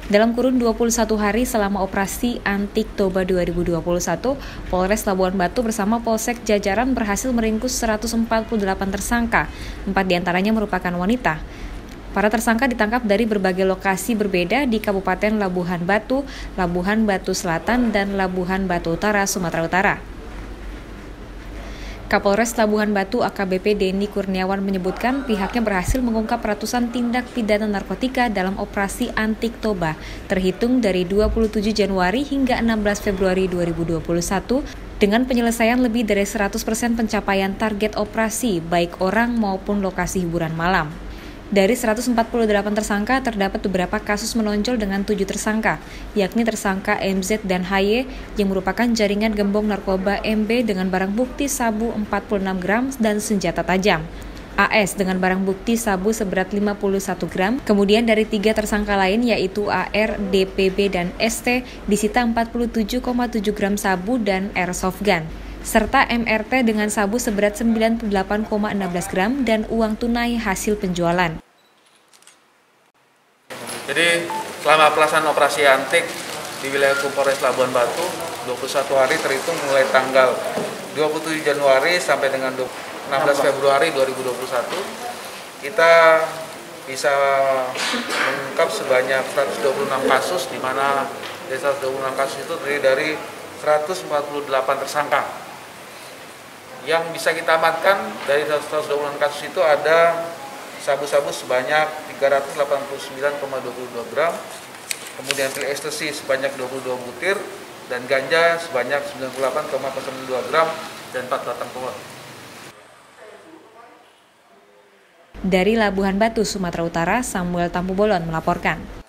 Dalam kurun 21 hari selama operasi Antik Toba 2021, Polres Labuan Batu bersama Polsek Jajaran berhasil meringkus 148 tersangka, 4 diantaranya merupakan wanita. Para tersangka ditangkap dari berbagai lokasi berbeda di Kabupaten Labuhan Batu Selatan, dan Labuhan Batu Utara, Sumatera Utara. Kapolres Labuhan Batu AKBP Denny Kurniawan menyebutkan pihaknya berhasil mengungkap ratusan tindak pidana narkotika dalam operasi Antik Toba terhitung dari 27 Januari hingga 16 Februari 2021 dengan penyelesaian lebih dari 100% pencapaian target operasi baik orang maupun lokasi hiburan malam. Dari 148 tersangka, terdapat beberapa kasus menonjol dengan 7 tersangka, yakni tersangka MZ dan HY yang merupakan jaringan gembong narkoba MB dengan barang bukti sabu 46 gram dan senjata tajam. AS dengan barang bukti sabu seberat 51 gram. Kemudian dari 3 tersangka lain yaitu AR, DPB, dan ST disita 47,7 gram sabu dan airsoft gun, serta MRT dengan sabu seberat 98,16 gram dan uang tunai hasil penjualan. Jadi selama pelaksanaan operasi Antik di wilayah Polres Labuan Batu 21 hari terhitung mulai tanggal 27 Januari sampai dengan 16 Februari 2021, kita bisa mengungkap sebanyak 126 kasus, di mana dari 126 kasus itu terdiri dari 148 tersangka. Yang bisa kita amankan dari 126 kasus itu ada sabu-sabu sebanyak 389,22 gram, kemudian pil ekstasi sebanyak 22 butir, dan ganja sebanyak 98,02 gram, dan 4 batang pohon. Dari Labuhan Batu, Sumatera Utara, Samuel Tampu Bolon melaporkan.